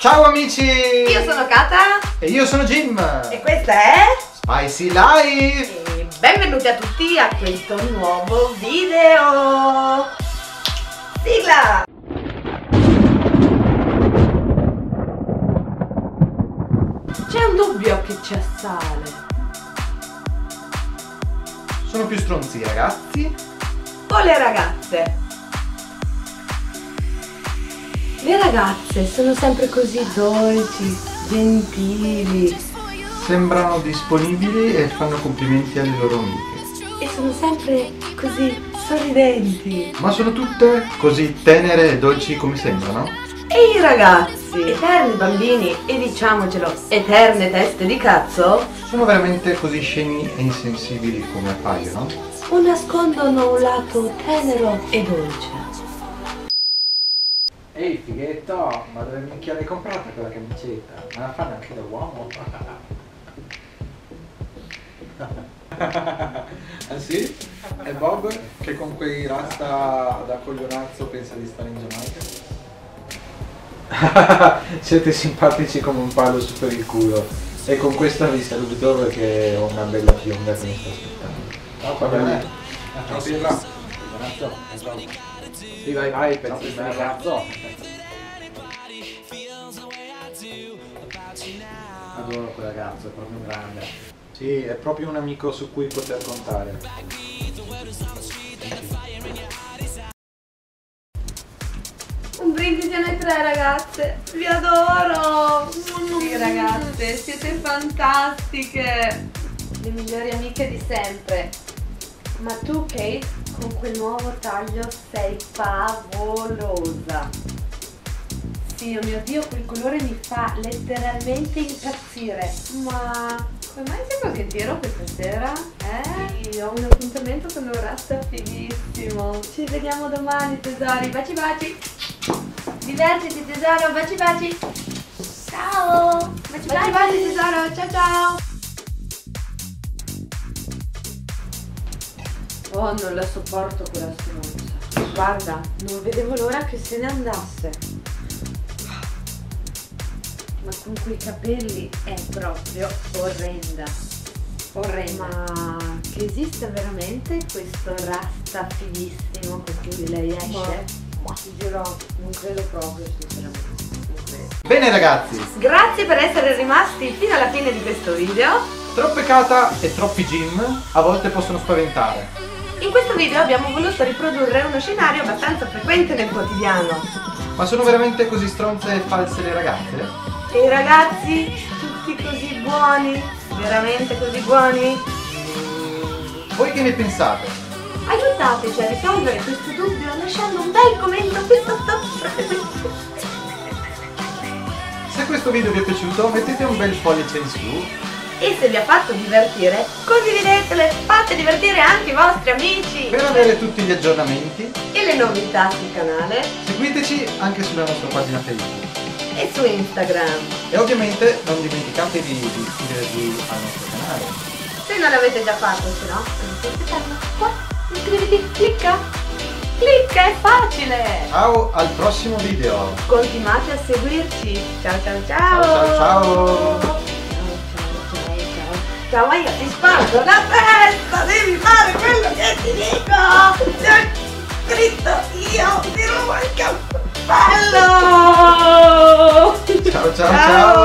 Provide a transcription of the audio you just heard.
Ciao amici! Io sono Kata e io sono Jim e questa è Spicy Life! e benvenuti a tutti a questo nuovo video! Sigla! C'è un dubbio che ci assale. Sono più stronzi i ragazzi? O le ragazze? Le ragazze sono sempre così dolci, gentili Sembrano disponibili e fanno complimenti alle loro amiche. e sono sempre così sorridenti. Ma sono tutte così tenere e dolci come sembrano? E i ragazzi, eterni bambini e diciamocelo, eterne teste di cazzo, Sono veramente così scemi e insensibili come appaiono? o nascondono un lato tenero e dolce? Ehi fighetto, ma dove minchia l'hai comprata quella camicetta? Ma la fanno anche da uomo? Ah sì? E Bob che con quei rasta da coglionazzo pensa di stare in Giamaica? Siete simpatici come un palo su per il culo. E con questa vi saluto perché ho una bella fionda che mi sta aspettando. Ciao, Guarda lì. Ciao Pirla. Sì, vai, pezzo di ragazzo. Adoro quel ragazzo, è proprio un grande. Sì, è proprio un amico su cui poter contare. Un brindisi a noi tre ragazze, vi adoro! Sì ragazze, siete fantastiche! Le migliori amiche di sempre. Ma tu Kate, con quel nuovo taglio sei favolosa! Sì, oh mio Dio, quel colore mi fa letteralmente impazzire! Ma come mai sei così fiero questa sera? Sì, ho un appuntamento con un rasta fighissimo! Ci vediamo domani tesori, baci baci! Divertiti tesoro, baci baci! Ciao! Baci baci tesoro, ciao ciao! Oh, non la sopporto quella stronza. Guarda, non vedevo l'ora che se ne andasse. Ma con quei capelli è proprio orrenda. Orrenda. Ma che esiste veramente questo rasta fighissimo con cui lei esce? Ma ti dirò, non credo proprio sinceramente. Non credo. Bene ragazzi, Grazie per essere rimasti fino alla fine di questo video. troppe Kata e troppi Jim a volte possono spaventare. In questo video abbiamo voluto riprodurre uno scenario abbastanza frequente nel quotidiano. Ma sono veramente così stronze e false le ragazze? E i ragazzi, tutti così buoni? Veramente così buoni? Voi che ne pensate? Aiutateci a risolvere questo dubbio lasciando un bel commento qui sotto. Se questo video vi è piaciuto mettete un bel pollice in su. E se vi ha fatto divertire, condividetele, fate divertire anche i vostri amici. Per avere tutti gli aggiornamenti E le novità sul canale seguiteci anche sulla nostra pagina Facebook. e su Instagram. E ovviamente non dimenticatevi di iscrivervi al nostro canale. Se non l'avete già fatto, se no, potete farlo qua. Iscriviti, clicca. Clicca, è facile. Ciao al prossimo video. Continuate a seguirci. Ciao ciao Ciao ciao. ciao ciao. Ciao, ma io ti spaldo la testa, devi fare quello che ti dico! Ti ho scritto io, ti rubo il cappello! Ciao ciao ciao.